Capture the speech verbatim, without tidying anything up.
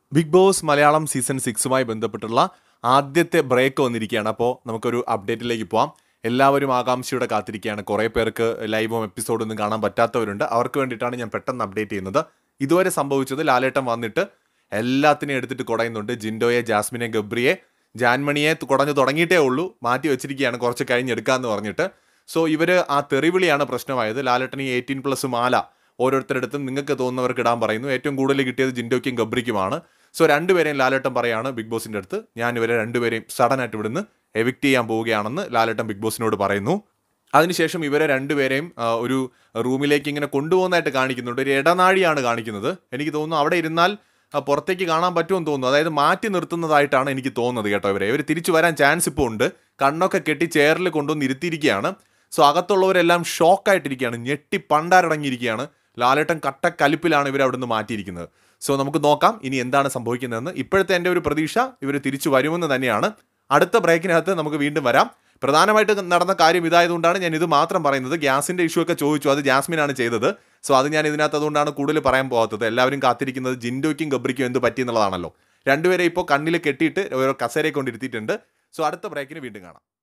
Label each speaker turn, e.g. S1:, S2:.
S1: Big Boss Malayalam season സിക്സുമായി ബന്ധപ്പെട്ടുള്ള ആദ്യത്തെ ബ്രേക്ക് വന്നിരിക്കുകയാണ്. അപ്പോൾ നമുക്കൊരു അപ്ഡേറ്റിലേക്ക് പോവാം. എല്ലാവരും ആകാംക്ഷയോടെ കാത്തിരിക്കുകയാണ്. കുറേ പേർക്ക് ലൈവും എപ്പിസോഡൊന്നും കാണാൻ പറ്റാത്തവരുണ്ട്. അവർക്ക് വേണ്ടിയിട്ടാണ് ഞാൻ പെട്ടെന്ന് അപ്ഡേറ്റ് ചെയ്യുന്നത്. ഇതുവരെ സംഭവിച്ചത് ലാലേട്ടൻ വന്നിട്ട് എല്ലാത്തിനെയും എടുത്തിട്ട് കുടയുന്നുണ്ട്. ജിൻഡോയെ, ജാസ്മിനെ, ഗബ്രിയെ, ജാൻമണിയെ കുടഞ്ഞു തുടങ്ങിയിട്ടേ ഉള്ളൂ, മാറ്റി വെച്ചിരിക്കുകയാണ് കുറച്ച് കഴിഞ്ഞെടുക്കാമെന്ന് പറഞ്ഞിട്ട്. സോ ഇവർ ആ തെറിവിളിയാണ് പ്രശ്നമായത്. ലാലേട്ടൻ ഈ എയ്റ്റീൻ പ്ലസ് മാല ഓരോരുത്തരടുത്തും നിങ്ങൾക്ക് തോന്നുന്നവർക്ക് ഇടാൻ പറയുന്നു. ഏറ്റവും കൂടുതൽ കിട്ടിയത് ജിൻഡോയ്ക്കും ഗബ്രിക്കുമാണ്. സോ രണ്ടുപേരെയും ലാലേട്ടൻ പറയാണ് ബിഗ് ബോസിൻ്റെ അടുത്ത്, ഞാൻ ഇവരെ രണ്ടുപേരെയും സഡനായിട്ട് ഇവിടുന്ന് എവിക്റ്റ് ചെയ്യാൻ പോവുകയാണെന്ന് ലാലേട്ടൻ ബിഗ് ബോസിനോട് പറയുന്നു. അതിനുശേഷം ഇവരെ രണ്ടുപേരെയും ഒരു റൂമിലേക്ക് ഇങ്ങനെ കൊണ്ടുപോകുന്നതായിട്ട് കാണിക്കുന്നുണ്ട്. ഒരു ഇടനാഴിയാണ് കാണിക്കുന്നത്. എനിക്ക് തോന്നുന്നു അവിടെ ഇരുന്നാൽ പുറത്തേക്ക് കാണാൻ പറ്റുമെന്ന് തോന്നുന്നു. അതായത് മാറ്റി നിർത്തുന്നതായിട്ടാണ് എനിക്ക് തോന്നുന്നത് കേട്ടോ. ഇവരെ ഇവർ തിരിച്ചു വരാൻ ചാൻസ് ഇപ്പോൾ ഉണ്ട്. കണ്ണൊക്കെ കെട്ടി ചെയറിൽ കൊണ്ടുവന്ന് ഇരുത്തിയിരിക്കുകയാണ്. സോ അകത്തുള്ളവരെല്ലാം ഷോക്കായിട്ടിരിക്കുകയാണ്, ഞെട്ടി പണ്ടാരടങ്ങിയിരിക്കുകയാണ്. ലാലേട്ടൻ കട്ടക്കലിപ്പിലാണ് ഇവർ അവിടെ നിന്ന് മാറ്റിയിരിക്കുന്നത്. സോ നമുക്ക് നോക്കാം ഇനി എന്താണ് സംഭവിക്കുന്നതെന്ന്. ഇപ്പോഴത്തെ എൻ്റെ ഒരു പ്രതീക്ഷ ഇവർ തിരിച്ചു വരുമെന്ന് തന്നെയാണ്. അടുത്ത ബ്രേക്കിനകത്ത് നമുക്ക് വീണ്ടും വരാം. പ്രധാനമായിട്ട് നടന്ന കാര്യം ഇതായതുകൊണ്ടാണ് ഞാൻ ഇത് മാത്രം പറയുന്നത്. ഗ്യാസിൻ്റെ ഇഷ്യൂ ഒക്കെ ചോദിച്ചു, അത് ജാസ്മിനാണ് ചെയ്തത്. സോ അത് ഞാൻ ഇതിനകത്ത് അതുകൊണ്ടാണ് കൂടുതൽ പറയാൻ പോകാത്തത്. എല്ലാവരും കാത്തിരിക്കുന്നത് ജിൻഡോയ്ക്കും ഗബ്രിക്കും എന്ത് പറ്റിയെന്നുള്ളതാണല്ലോ. രണ്ടുപേരെ ഇപ്പോൾ കണ്ണിൽ കെട്ടിയിട്ട് ഓരോ കസേരയെ കൊണ്ടിരുത്തിയിട്ടുണ്ട്. സോ അടുത്ത ബ്രേക്കിന് വീണ്ടും കാണാം.